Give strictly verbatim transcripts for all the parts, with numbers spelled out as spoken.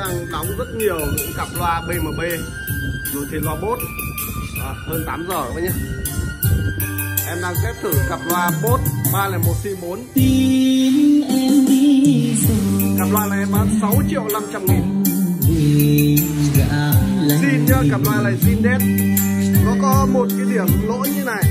đang đóng rất nhiều những cặp loa bê em bê rồi thì loa Bose. À, hơn tám giờ các bác nhé. Em đang test thử cặp loa Bose ba không một C bốn. Cặp loa này em bán sáu triệu năm trăm nghìn. Zin nhá, cặp loa này zin đét. Nó có một cái điểm lỗi như này.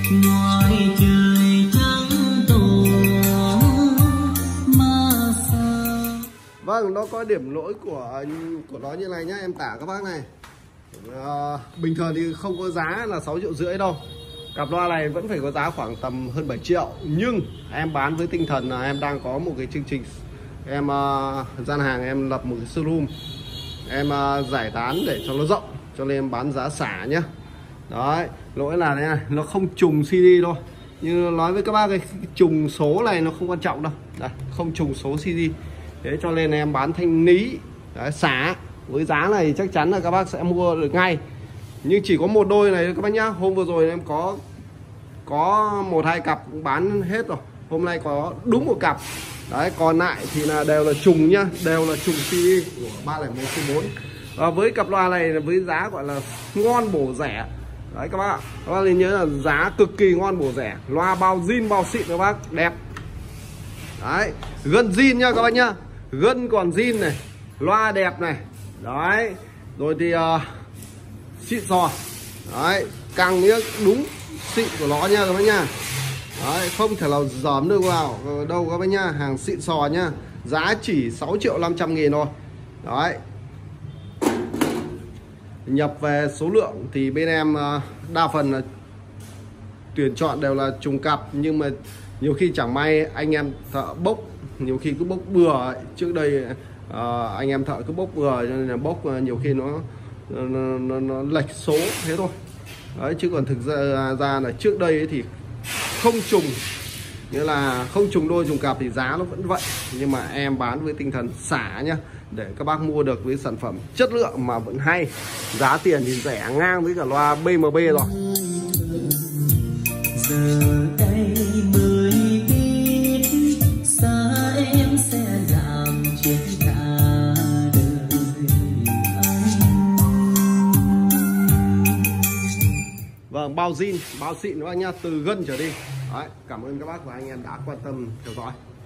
Vâng, nó có điểm lỗi của của nó như này nhá, em tả các bác này. À, bình thường thì không có giá là sáu triệu rưỡi đâu. Cặp loa này vẫn phải có giá khoảng tầm hơn bảy triệu. Nhưng em bán với tinh thần là em đang có một cái chương trình. Em uh, gian hàng em lập một cái showroom. Em uh, giải tán để cho nó rộng, cho nên em bán giá xả nhá. Đấy, lỗi là thế này, nó không trùng xê đê thôi. Như nói với các bác, cái trùng số này nó không quan trọng đâu. Đây, không trùng số xê đê. Thế cho nên em bán thanh lý. Đấy, xả. Với giá này chắc chắn là các bác sẽ mua được ngay. Nhưng chỉ có một đôi này các bác nhá. Hôm vừa rồi em có Có một hai cặp cũng bán hết rồi. Hôm nay có đúng một cặp. Đấy, còn lại thì là đều là trùng nhá. Đều là trùng xê đê của ba không một C bốn. Và với cặp loa này với giá gọi là ngon bổ rẻ. Đấy các bác, các bác nên nhớ là giá cực kỳ ngon bổ rẻ. Loa bao zin bao xịn các bác, đẹp. Đấy, gân zin nha các bác nhá. Gân còn zin này, loa đẹp này. Đấy, rồi thì uh, xịn sò. Đấy, càng nhớ đúng xịn của nó nha các bác nhá. Đấy, không thể nào giỏm được vào đâu các bác nhá. Hàng xịn sò nhá. Giá chỉ sáu triệu năm trăm nghìn thôi. Đấy, nhập về số lượng thì bên em đa phần là tuyển chọn đều là trùng cặp. Nhưng mà nhiều khi chẳng may anh em thợ bốc, nhiều khi cứ bốc bừa ấy. Trước đây uh, anh em thợ cứ bốc bừa cho nên là bốc nhiều khi nó nó, nó, nó lệch số thế thôi. Đấy, chứ còn thực ra, ra là trước đây thì không trùng, nghĩa là không trùng đôi trùng cặp thì giá nó vẫn vậy. Nhưng mà em bán với tinh thần xả nhá, để các bác mua được với sản phẩm chất lượng mà vẫn hay. Giá tiền thì rẻ ngang với cả loa bê em bê rồi. Giờ đây mới biết xa em sẽ làm chuyện cả đời anh. Vâng, bao zin, bao xịn các bác nhá, từ gân trở đi. Đấy, cảm ơn các bác và anh em đã quan tâm theo dõi.